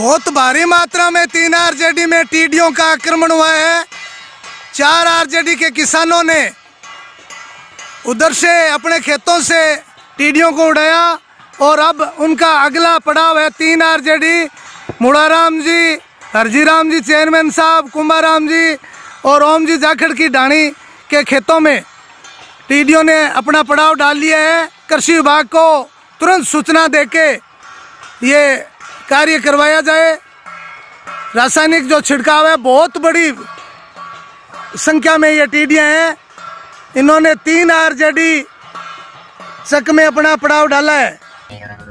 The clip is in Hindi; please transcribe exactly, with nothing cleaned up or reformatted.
बहुत भारी मात्रा में तीन आरजेडी में टिड्डियों का आक्रमण हुआ है। चार आरजेडी के किसानों ने उधर से अपने खेतों से टिड्डियों को उड़ाया और अब उनका अगला पड़ाव है तीन आरजेडी मुड़ाराम जी, हरजीराम जी चेयरमैन साहब, कुंभाराम जी और ओम जी जाखड़ की ढाणी के खेतों में टिड्डियों ने अपना पड़ाव डाल लिया है। कृषि विभाग को तुरंत सूचना देके ये कार्य करवाया जाए। रासायनिक जो छिड़काव है, बहुत बड़ी संख्या में ये टिड्डियां हैं। इन्होंने तीन आरजेडी चक में अपना पड़ाव डाला है।